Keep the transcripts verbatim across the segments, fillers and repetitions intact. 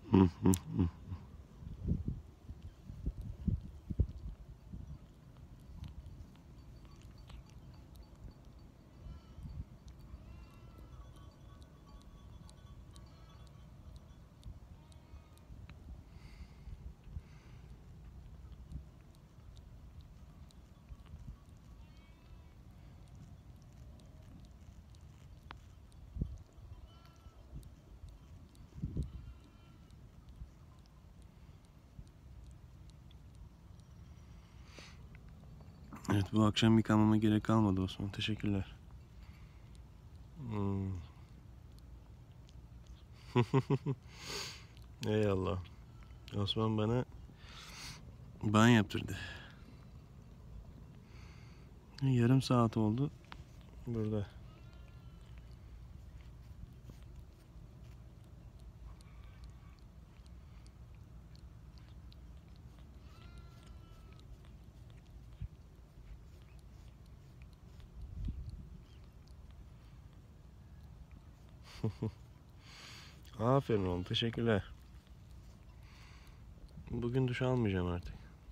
Hı hı hı. Evet, bu akşam yıkamama gerek kalmadı Osman. Teşekkürler. Hmm. Eyvallah. Osman bana banyo yaptırdı. Yarım saat oldu burada. Aferin oğlum, teşekkürler. Bugün duş almayacağım artık.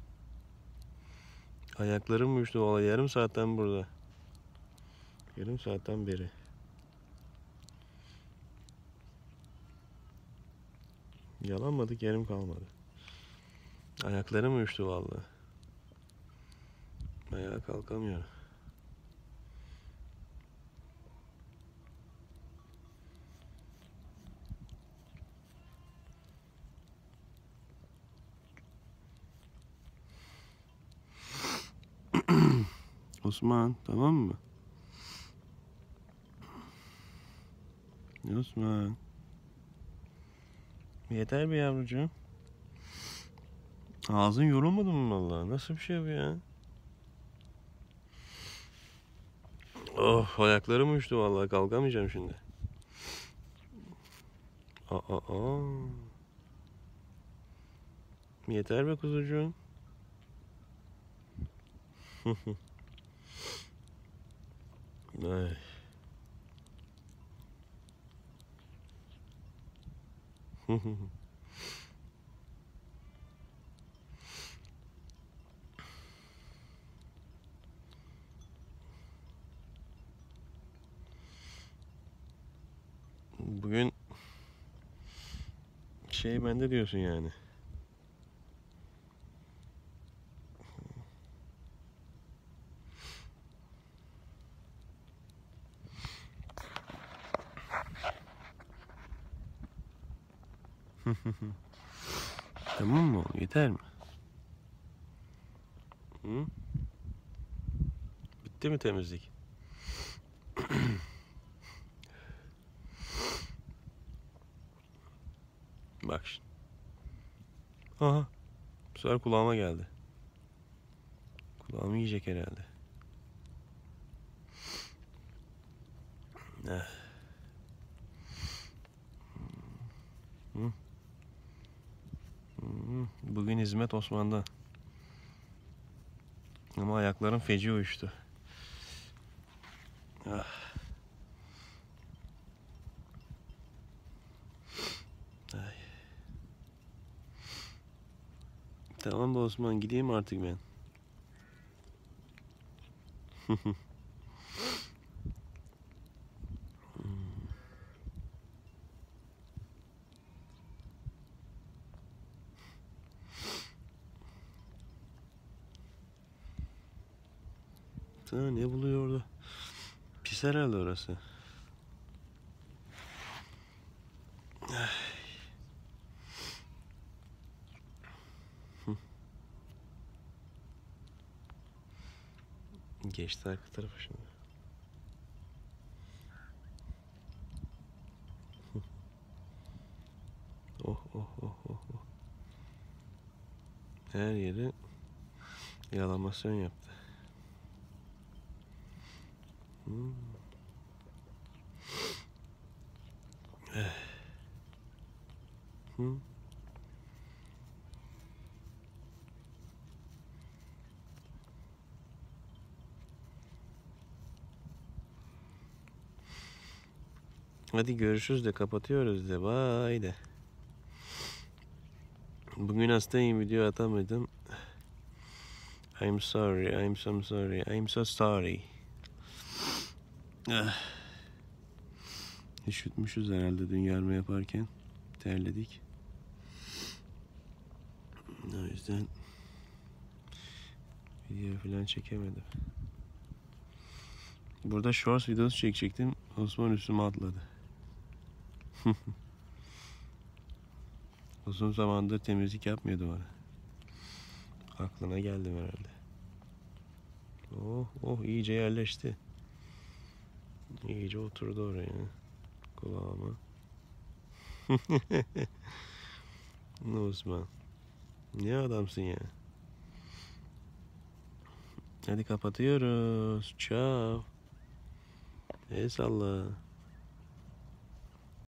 Ayaklarım uyuştu valla, yarım saatten burada. Yarım saatten beri. Yalanmadık yerim kalmadı. Ayaklarım uyuştu valla. Ayağa kalkamıyorum. Osman, tamam mı? Osman. Yeter bir yavrucuğum. Ağzın yorulmadı mı vallahi? Nasıl bir şey bu ya? Oh, ayaklarım uyuştu vallahi, kalkamayacağım şimdi. Aa, aa. Yeter be kuzucuğum. Ay. Bugün şey bende diyorsun yani. Tamam mı oğlum? Yeter mi? Hı? Bitti mi temizlik? Bak şimdi. Aha. Bu sefer kulağıma geldi. Kulağımı yiyecek herhalde. Eh. Hı? Hı. Bugün hizmet Osman'da. Ama ayaklarım feci uyuştu. Ah. Ay. Tamam be Osman, gideyim artık ben. Sana ne buluyor orada? Pis herhalde orası. Geçti arka tarafa şimdi. Oh oh oh oh oh. Her yeri yalamasyon yaptı. Hmm. Eh. Hmm. Hadi görüşürüz de, kapatıyoruz de. Bye de. Bugün hastayım, video atamadım. I'm sorry, I'm so sorry, I'm so sorry. Ah. Üşütmüşüz herhalde dün yarma yaparken. Terledik. O yüzden video falan çekemedim. Burada shorts videosu çekecektim. Osman üstüme atladı. Uzun zamandır temizlik yapmıyordu bana. Aklına geldim herhalde. Oh oh, iyice yerleşti. İyice oturdu oraya. Kulağıma. Osman. Ne adamsın ya. Hadi kapatıyoruz. Ciao. El salla.